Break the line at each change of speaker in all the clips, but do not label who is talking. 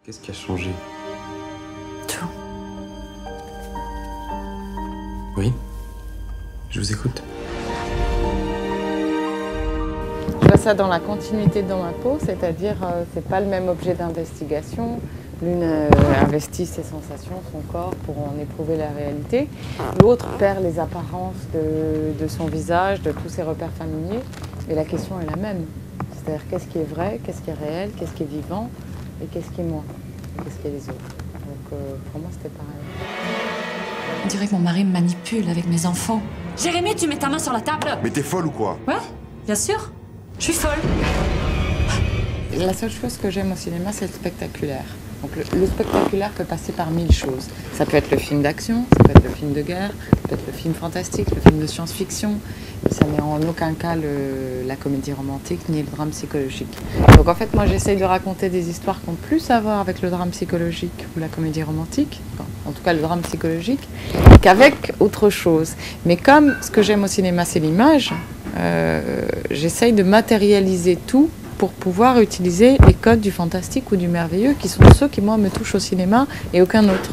Qu'est-ce qui a changé?
Tout.
Oui, je vous écoute.
Je vois ça dans la continuité dans ma peau, c'est-à-dire c'est pas le même objet d'investigation. L'une investit ses sensations, son corps pour en éprouver la réalité. L'autre perd les apparences de son visage, de tous ses repères familiers. Et la question est la même. C'est-à-dire qu'est-ce qui est vrai, qu'est-ce qui est réel, qu'est-ce qui est vivant et qu'est-ce qui est moi, qu'est-ce qui est les autres. Donc pour moi c'était pareil.
On dirait que mon mari me manipule avec mes enfants. Jérémy, tu mets ta main sur la table.
Mais t'es folle ou quoi?
Ouais, bien sûr. Je suis folle.
La seule chose que j'aime au cinéma, c'est le spectaculaire. Donc le spectaculaire peut passer par 1000 choses. Ça peut être le film d'action, ça peut être le film de guerre, ça peut être le film fantastique, le film de science-fiction. Ça n'est en aucun cas la comédie romantique ni le drame psychologique. Donc en fait, moi j'essaye de raconter des histoires qui ont plus à voir avec le drame psychologique ou la comédie romantique, enfin, en tout cas le drame psychologique, qu'avec autre chose. Mais comme ce que j'aime au cinéma, c'est l'image, j'essaye de matérialiser tout pour pouvoir utiliser les codes du fantastique ou du merveilleux qui sont ceux qui, moi, me touchent au cinéma et aucun autre.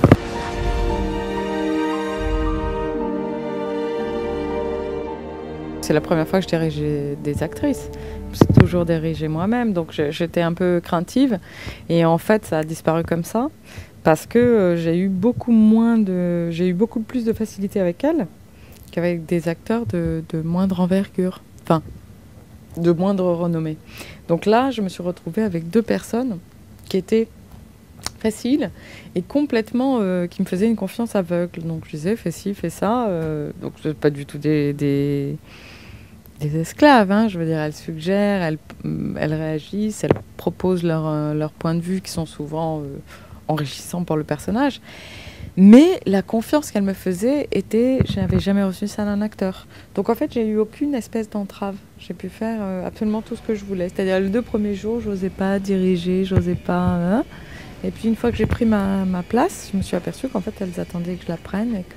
C'est la première fois que je dirigeais des actrices. J'ai toujours dirigé moi-même, donc j'étais un peu craintive. Et en fait, ça a disparu comme ça parce que j'ai eu beaucoup plus de facilité avec elles qu'avec des acteurs de moindre envergure. Enfin, de moindre renommée. Donc là, je me suis retrouvée avec deux personnes qui étaient faciles et complètement qui me faisaient une confiance aveugle. Donc je disais, fais ci, fais ça. Donc c'est pas du tout des esclaves, hein. Je veux dire, elles suggèrent, elles réagissent, elles proposent leur point de vue qui sont souvent enrichissants pour le personnage. Mais la confiance qu'elle me faisait était, je n'avais jamais reçu ça d'un acteur. Donc en fait, j'ai eu aucune espèce d'entrave. J'ai pu faire absolument tout ce que je voulais. C'est-à-dire les 2 premiers jours, j'osais pas diriger, j'osais pas. Hein. Et puis une fois que j'ai pris ma place, je me suis aperçue qu'en fait, elles attendaient que je la prenne et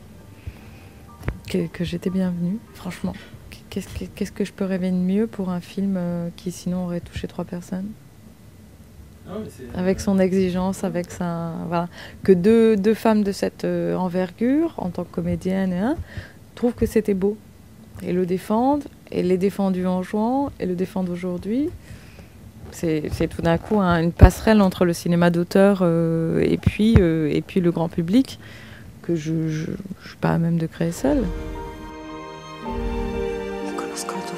que j'étais bienvenue. Franchement, qu'est-ce que je peux rêver de mieux pour un film qui sinon aurait touché 3 personnes? Avec son exigence, avec sa... Voilà. Que deux femmes de cette envergure, en tant que comédienne, hein, trouvent que c'était beau. Et le défendent, et l'est défendu en jouant, et le défendent aujourd'hui. C'est tout d'un coup une passerelle entre le cinéma d'auteur et puis le grand public, que je ne suis pas à même de créer seule.
Je connais